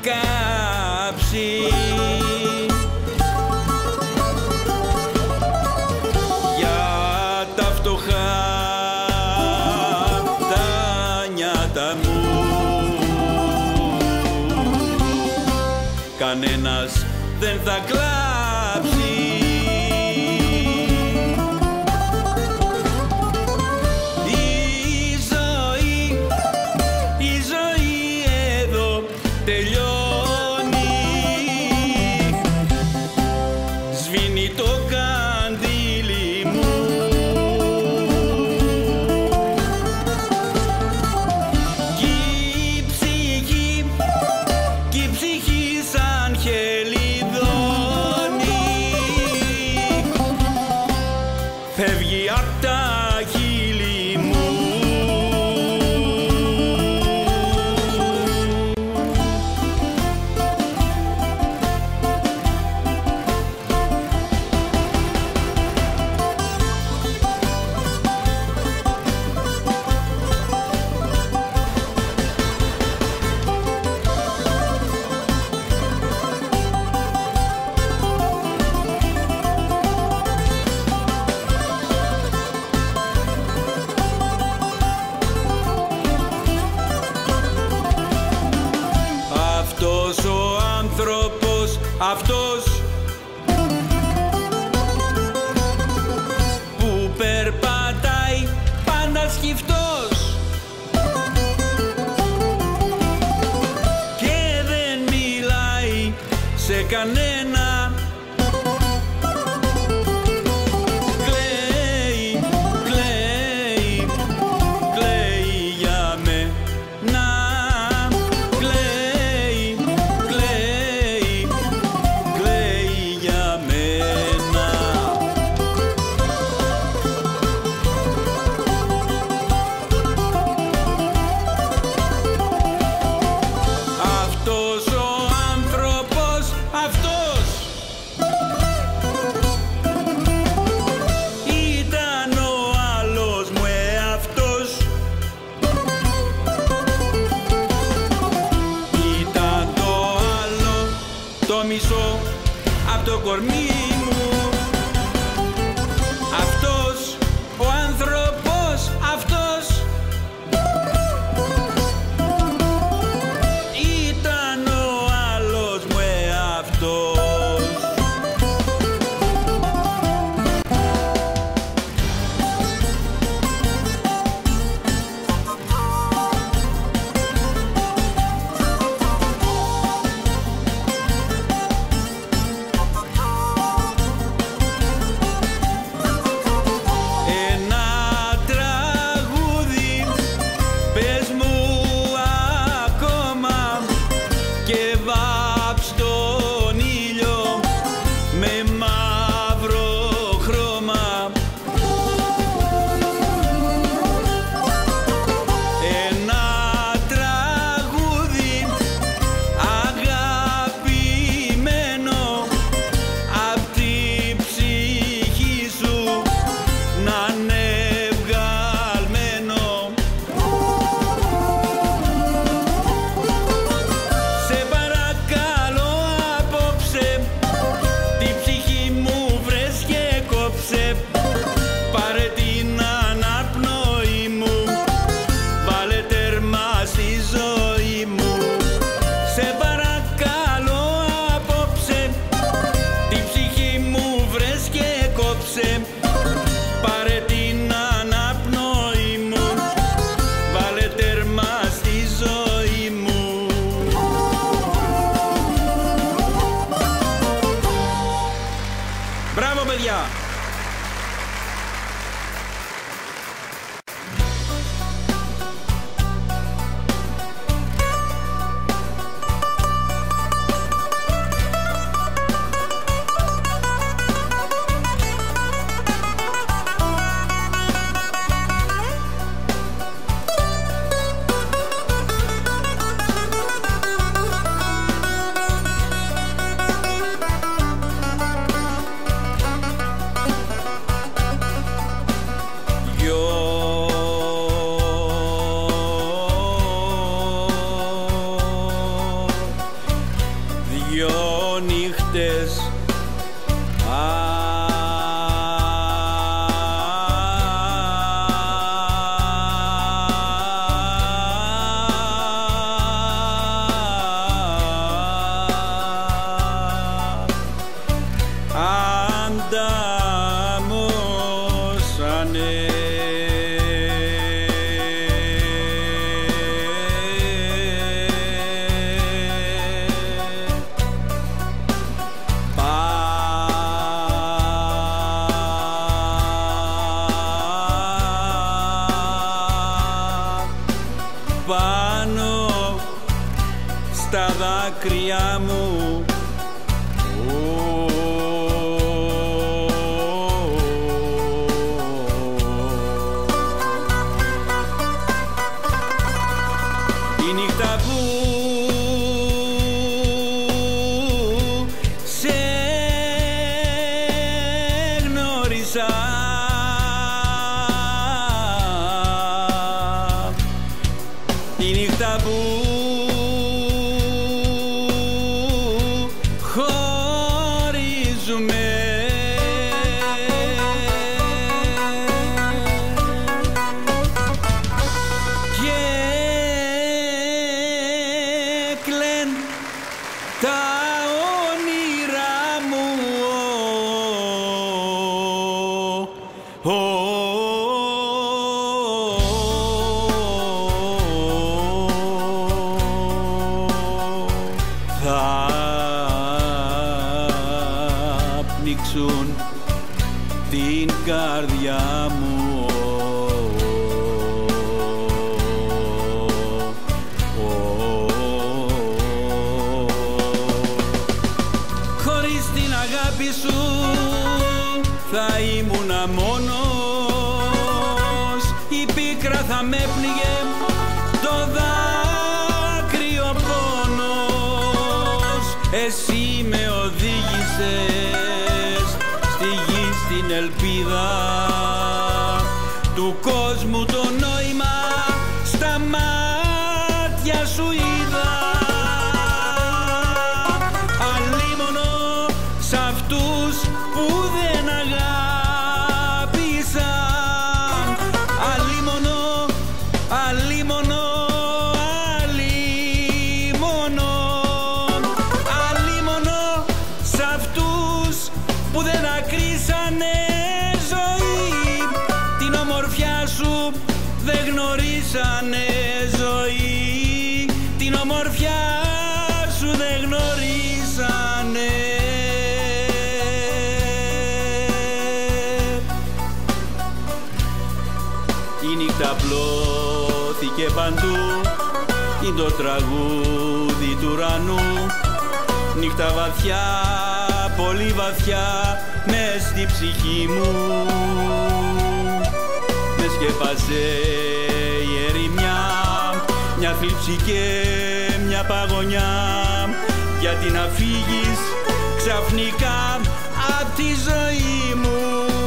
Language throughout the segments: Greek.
κάψει. Για τα φτωχά τα νιάτα μου κανένας δεν θα κλάψει. Η ζωή εδώ τελειώνει. Σβήνει το καντήλι μου. Κι η ψυχή σαν χελιδόνι φεύγει απ' τα χείλη μου. Αυτός ο άνθρωπος, αυτός που περπατάει πάντα σκυφτός και δεν μιλάει σε κανένα. Κλαίει, κλαίει, κλαίει για μένα. Το μισό απ' το κορμί μου. Αυτός ο άνθρωπος, αυτός ήταν ο άλλος μου εαυτός. δάκρυα μου. Η νύχτα που σε γνώρισα, η νύχτα που χωρίζουμε, τα όνειρά μου, θα πνίξουν την καρδιά μου. Την αγάπη σου θα ήμουνα μόνος, η πίκρα θα με πνίγε, το δάκρυο πόνος. Εσύ με οδήγησες στη γη, στην ελπίδα του κόσμου, το νόημα στα μάτια σου είδα. Που δεν αγάπησαν, αλίμονο, αλίμονο, αλίμονο, αλίμονο σ' αυτούς που δεν ακρίσανε ζωή, την ομορφιά σου δεν γνωρίσανε ζωή, την ομορφιά σου δεν γνωρίσανε. Η νύχτα πλώθηκε παντού, είναι το τραγούδι του ουρανού. Νύχτα βαθιά, πολύ βαθιά, μες στη ψυχή μου. Με σκέπασε η ερημιά, μια θλίψη και μια παγωνιά. Γιατί να φύγεις ξαφνικά απ' τη ζωή μου.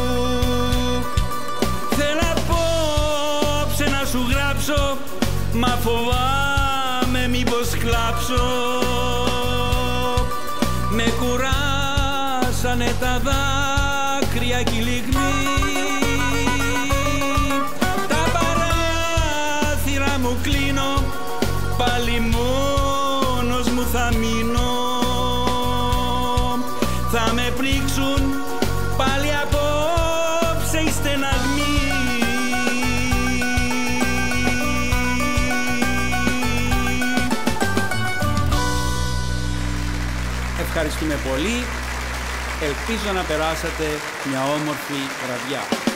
Σου γράψω, μα φοβάμαι μήπως κλάψω. Με κουράσανε τα δάκρυα κι η λιγμή. Τα παράθυρα μου κλείνω, πάλι μόνος μου θα μείνω. Θα με πνίξουν πάλι απόψε οι στεναγμοί. Ευχαριστούμε πολύ. Ελπίζω να περάσατε μια όμορφη βραδιά.